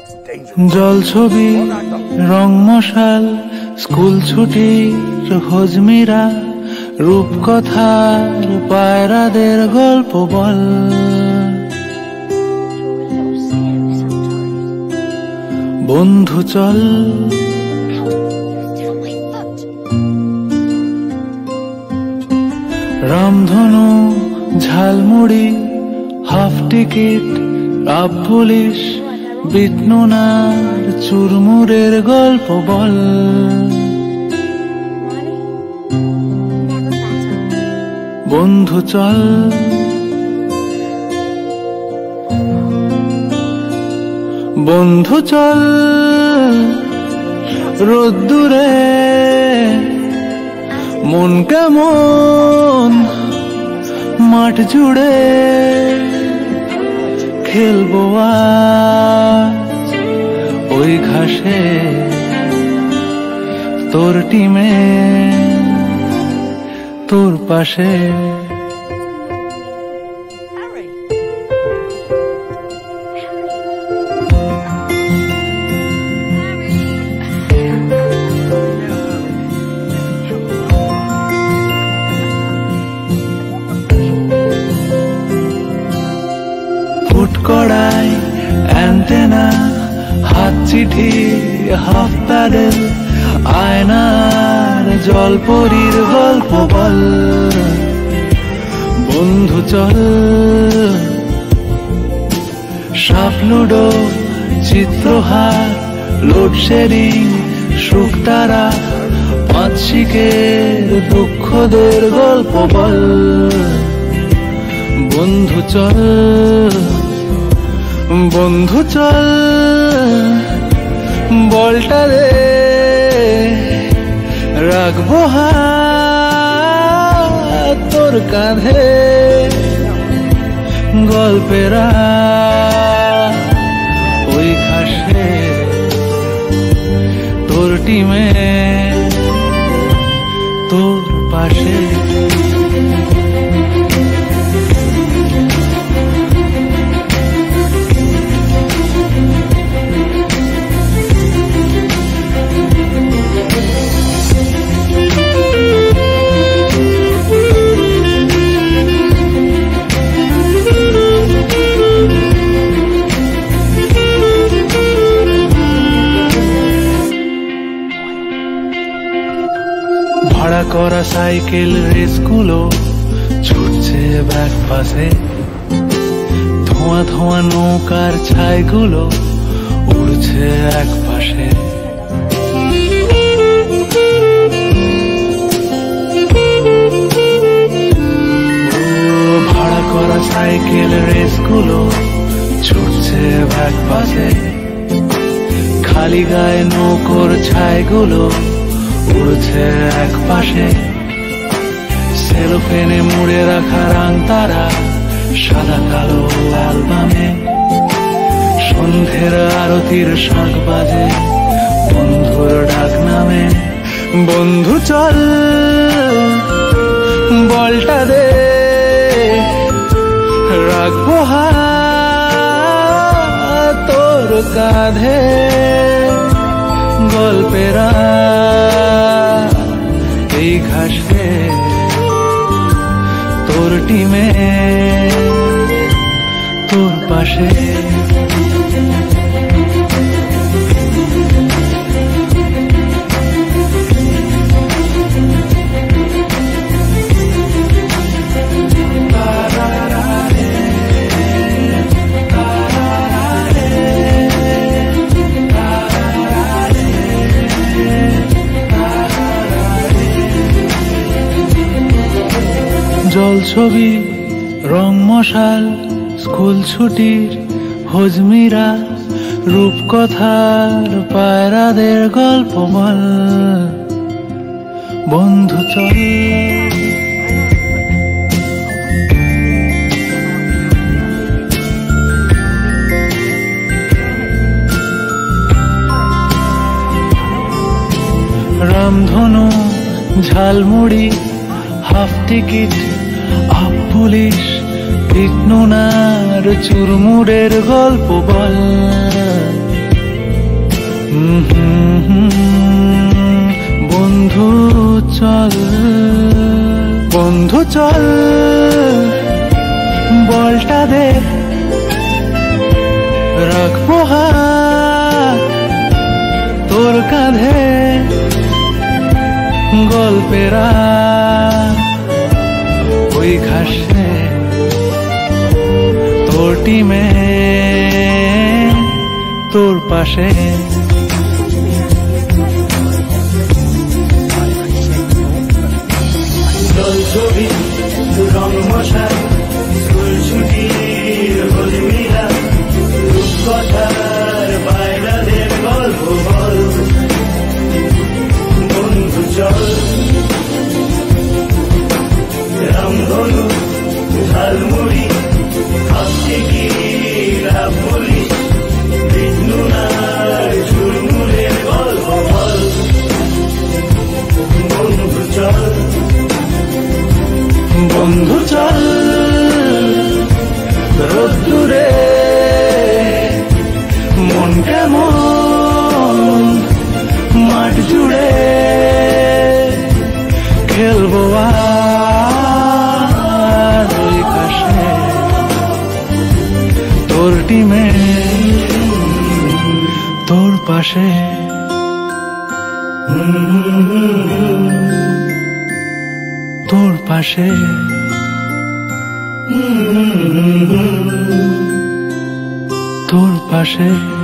জল ছবি রং মশাল স্কুল ছুটির হজমিরা রূপকথার পায়রাদের গল্প বল বন্ধু চল রামধনু ঝালমুড়ি হাফ টিকিট রাব পুলিশ বিটনুনার চুরমুরের গল্প বল বন্ধু চল বন্ধু চল রোদ্দুরে মন কেমন মাঠ জুড়ে খেলবো আজ ওই ঘাসে তোর টিমে তোর পাশে কড়াই অ্যান্টেনা হাত চিঠি হাফ প্যাডেল আয়নার জলপরীর গল্প বল বন্ধু চল সাপ লুডো চিত্রহার লোডশেডিং শুকতারা পাঁচশিকের দুঃখদের গল্প বল বন্ধু চল বন্ধু চল বলটা দে রাখবো হাত তোর কাঁধে গল্পেরা ওই ঘাসে তোর টিমে তোর পাশে ভাড়া করা সাইকেল রেসগুলো ছুটছে ব্যাক পাশে ধোঁয়া ধোঁয়া নৌকার ছাইগুলো উড়ছে এক পাশে ভাড়া করা সাইকেল রেসগুলো ছুটছে ব্যাক পাশে খালি গায়ে নৌকোর ছাইগুলো উড়ছে এক পাশে সেলোফেনে মুড়ে রাখা রাং তারা সাদা কালো অ্যালবামে সন্ধ্যের আরতির শাঁখ বাজে বন্ধুর ডাক নামে বন্ধু চল বলটা দে রাখবো হাত তোর কাঁধে গল্পেরা এই ঘাসে তোর টিমে তোর পাশে জল ছবি রং মশাল স্কুল ছুটির হজমিরা রূপকথার পায়রাদের গল্প বল বন্ধু চল রামধনু ঝালমুড়ি হাফ টিকিট আপ পুলিশ বিটনুনার চুরমুরের গল্প বল বন্ধু চল বলটা দে, রাখবো হাত তোর কাঁধে, গল্পেরা ওই ঘাসে তোর টিমে তোর পাশে। জল ছবি রং মশাই স্কুল ছুটির হোলি মিলা, রূপকথার বাইরাদের গল্প বল, বন্ধু চল রামধনু ঝালমুড়ি হাতে কি লাভ বলি, বিষ্ণুনার ঝুলমুলের গল্প বল, বন্ধু চল বন্ধু চল রোদ্দুরে মন কেমন মাঠ জুড়ে, খেলবো আর ওই ঘাসে তোর টিমে তোর পাশে। তোর পাশে তোর পাশে।